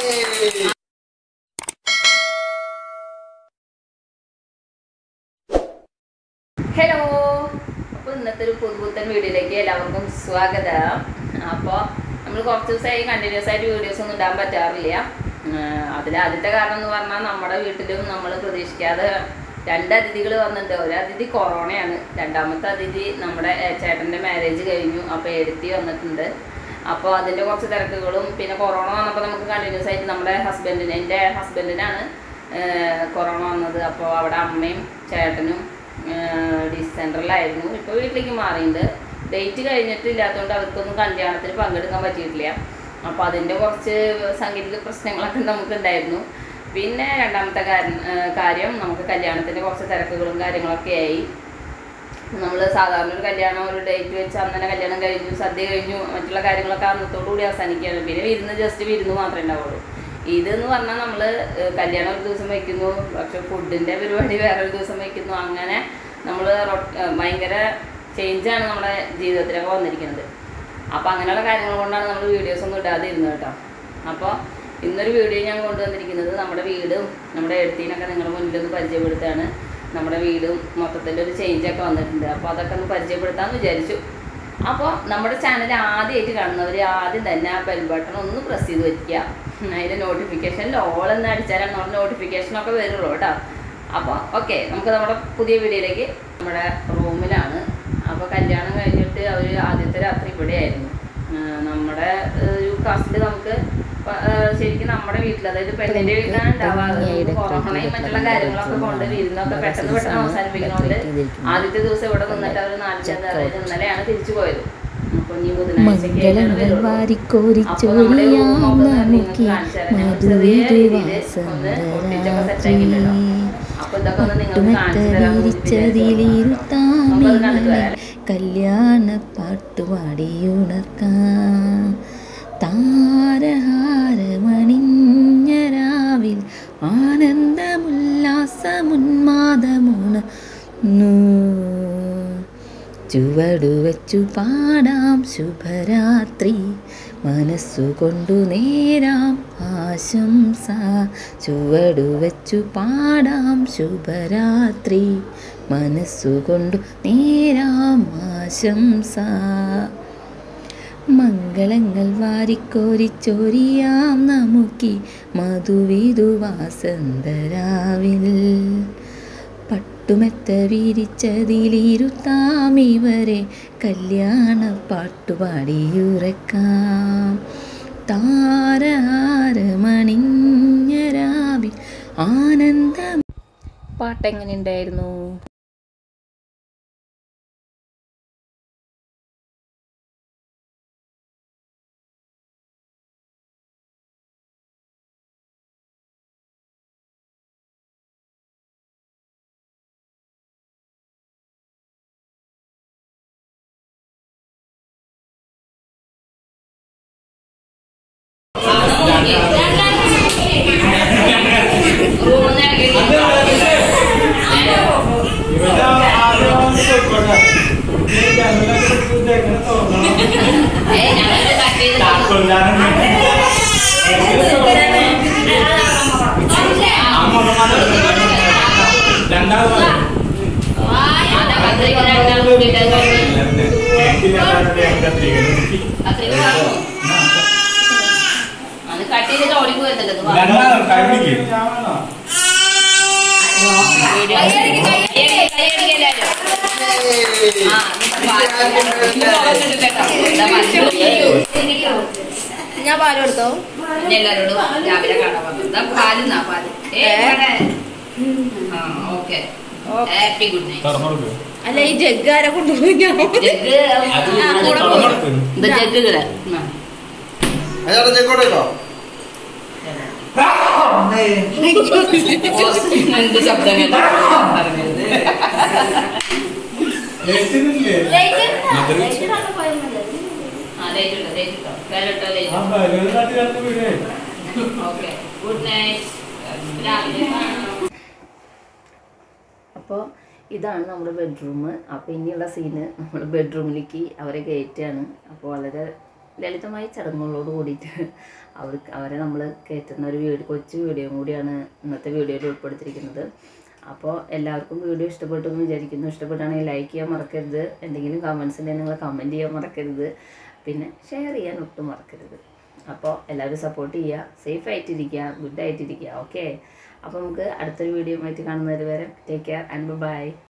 Hello, അപ്പോൾ ഇന്നത്തെ ഒരു പുതുപുത്തൻ വീഡിയോയിലേക്ക് എല്ലാവർക്കും സ്വാഗതം. അപ്പോൾ നമ്മൾ കുറച്ച് ദിവസമായി കണ്ടിന്യൂസ് ആയിട്ട് വീഡിയോസ് ഒന്നും ഇടാൻ പറ്റാറില്ല. ആദ്യത്തെ കാരണം എന്ന് പറഞ്ഞാൽ നമ്മുടെ വീട്ടിലും നമ്മൾ പ്രതീക്ഷിക്കാതെ 2 അതിഥികൾ വന്നിട്ടുണ്ട്. ഒരു അതിഥി കൊറോണയാണ്, രണ്ടാമത്തെ അതിഥി നമ്മുടെ ചേട്ടൻ്റെ മാരേജ് കഴിഞ്ഞു. അപ്പോൾ എഴുത്തി വന്നിട്ടുണ്ട്. അപ്പോൾ അതിൻ്റെ കുറച്ച് തിരക്കുകളും പിന്നെ കൊറോണ വന്നപ്പോൾ നമുക്ക് കണ്ടിന്യൂസ് ആയിട്ട് നമ്മുടെ എൻ്റെ ഹസ്ബൻഡിനാണ് കൊറോണ വന്നത്. അപ്പോൾ അവിടെ അമ്മയും ചേട്ടനും ഡിസെൻട്രലായിരുന്നു. ഇപ്പോൾ വീട്ടിലേക്ക് മാറിയിട്ടുണ്ട്. ഡേറ്റ് കഴിഞ്ഞിട്ടില്ലാത്തതുകൊണ്ട് അവർക്കൊന്നും കല്യാണത്തിന് പങ്കെടുക്കാൻ പറ്റിയിട്ടില്ല. അപ്പോൾ അതിൻ്റെ കുറച്ച് സാങ്കേതിക പ്രശ്നങ്ങളൊക്കെ നമുക്കുണ്ടായിരുന്നു. പിന്നെ രണ്ടാമത്തെ കാര്യം നമുക്ക് കല്യാണത്തിൻ്റെ കുറച്ച് തിരക്കുകളും കാര്യങ്ങളൊക്കെ ആയി. നമ്മൾ സാധാരണ ഒരു കല്യാണം ഒരു ഡേറ്റ് വെച്ച് അന്നേരം കല്യാണം കഴിഞ്ഞു, സദ്യ കഴിഞ്ഞു, മറ്റുള്ള കാര്യങ്ങളൊക്കെ അന്നത്തോടു കൂടി അവസാനിക്കുകയാണ്. പിന്നെ ജസ്റ്റ് വിരുന്ന് മാത്രമേ ഉണ്ടാവുള്ളൂ. ഇതെന്ന് പറഞ്ഞാൽ നമ്മൾ കല്യാണം ഒരു ദിവസം വയ്ക്കുന്നു, പക്ഷെ ഫുഡിൻ്റെ പരിപാടി വേറൊരു ദിവസം വയ്ക്കുന്നു. അങ്ങനെ നമ്മൾ ഭയങ്കര ചേഞ്ചാണ് നമ്മുടെ ജീവിതത്തിലൊക്കെ വന്നിരിക്കുന്നത്. അപ്പോൾ അങ്ങനെയുള്ള കാര്യങ്ങൾ കൊണ്ടാണ് നമ്മൾ വീഡിയോസ് ഒന്നും ഇടാതെ ഇരുന്നത് കേട്ടോ. അപ്പോൾ ഇന്നൊരു വീഡിയോ ഞാൻ കൊണ്ടുവന്നിരിക്കുന്നത് നമ്മുടെ വീടും നമ്മുടെ എഴുത്തിനൊക്കെ നിങ്ങളുടെ മുന്നിലൊന്ന് പരിചയപ്പെടുത്താണ്. നമ്മുടെ വീടും മൊത്തത്തിലൊരു ചേഞ്ചൊക്കെ വന്നിട്ടുണ്ട്. അപ്പോൾ അതൊക്കെ ഒന്ന് പരിചയപ്പെടുത്താമെന്ന് വിചാരിച്ചു. അപ്പോൾ നമ്മുടെ ചാനൽ ആദ്യമായിട്ട് കാണുന്നവർ ആദ്യം തന്നെ ആ ബെൽ ബട്ടൺ ഒന്ന് പ്രസ് ചെയ്ത് വയ്ക്കുക. അതിൻ്റെ നോട്ടിഫിക്കേഷനിൽ ഓൾ എന്ന് അടിച്ചാലാണ് നമ്മുടെ നോട്ടിഫിക്കേഷനൊക്കെ വരുള്ളൂ കേട്ടോ. അപ്പോൾ ഓക്കെ, നമുക്ക് നമ്മുടെ പുതിയ വീഡിയോയിലേക്ക്. നമ്മുടെ റൂമിലാണ്. അപ്പോൾ കല്യാണം കഴിഞ്ഞിട്ട് അവർ ആദ്യത്തെ രാത്രി ഇവിടെയായിരുന്നു. നമ്മുടെ ഒരു കാസ്റ്റിൽ നമുക്ക് ശരിക്കും നമ്മുടെ വീട്ടിൽ, അതായത് പെണ്ണിൻ്റെ വീട്ടിലാണ് ഉണ്ടാവാറ്. കൊറോണയും മറ്റുള്ള കാര്യങ്ങളൊക്കെ കൊണ്ട് വിരുന്നൊക്കെ പെട്ടെന്ന് അവസാനിപ്പിക്കുന്നതുകൊണ്ട് ആദ്യത്തെ ദിവസം ഇവിടെ നിന്നിട്ട് അവർ 4 അതായത് ഇന്നലെയാണ് തിരിച്ചു പോയത്. അപ്പോൾ ഇനി ബുധനാഴ്ച കല്യാണ പാട്ടുപാടിയുണർക്കാം. താരഹാരമണിഞ്ഞരാവിൽ ആനന്ദമുല്ലാസമുന്മാദമുണർന്നു. ചുവടുവച്ചു പാടാം ശുഭരാത്രി, മനസ്സുകൊണ്ടു നേരാം ആശംസ. ചുവടുവച്ചു പാടാം ശുഭരാത്രി, മനസ്സുകൊണ്ടു നേരാം ആശംസ. മംഗളങ്ങൾ വാരിക്കോരിച്ചൊരിയാം നമുക്കി മധുവിധുവാസന്തരാവിൽ. പട്ടുമെത്ത വിരിച്ചതിലിരുത്താം ഇവരെ, കല്യാണ പാട്ടുപാടിയുറക്കാം. താരഹാരമണിഞ്ഞരാവിൽ ആനന്ദം. പാട്ടെങ്ങനെയുണ്ടായിരുന്നു? ഞാൻ പാല് കൊടുത്തോ? എല്ലാരോടും രാവിലെ കാണാൻ പറഞ്ഞത് പാലെന്നാ പാല്. Happy good night. അല്ല, ഈ ജഗ് ആരെ കൊണ്ടുപോയി? ജഗ് എന്ത് ശബ്ദം കേട്ടോ? അപ്പോൾ ഇതാണ് നമ്മുടെ ബെഡ്റൂം. അപ്പോൾ ഇനിയുള്ള സീന് നമ്മൾ ബെഡ്റൂമിലേക്ക് അവരെ കയറ്റുകയാണ്. അപ്പോൾ വളരെ ലളിതമായ ചടങ്ങുകളോട് കൂടിയിട്ട് അവരെ നമ്മൾ കയറ്റുന്ന ഒരു കൊച്ചു വീഡിയോ കൂടിയാണ് ഇന്നത്തെ വീഡിയോയിൽ ഉൾപ്പെടുത്തിയിരിക്കുന്നത്. അപ്പോൾ എല്ലാവർക്കും വീഡിയോ ഇഷ്ടപ്പെട്ടു എന്ന് വിചാരിക്കുന്നു. ഇഷ്ടപ്പെട്ടാണെങ്കിൽ ലൈക്ക് ചെയ്യാൻ മറക്കരുത്. എന്തെങ്കിലും കമൻസ് ഉണ്ടെങ്കിൽ നിങ്ങൾ കമൻറ്റ് ചെയ്യാൻ മറക്കരുത്. പിന്നെ ഷെയർ ചെയ്യാൻ ഒട്ടും മറക്കരുത്. അപ്പോൾ എല്ലാവരും സപ്പോർട്ട് ചെയ്യുക, സേഫ് ആയിട്ടിരിക്കുക, ഗുഡ് ആയിട്ടിരിക്കുക. ഓക്കെ, അപ്പോൾ നമുക്ക് അടുത്തൊരു വീഡിയോ ആയിട്ട് കാണുന്നത് വരെ ടേക്ക് കെയർ ആൻഡ് ബൈ.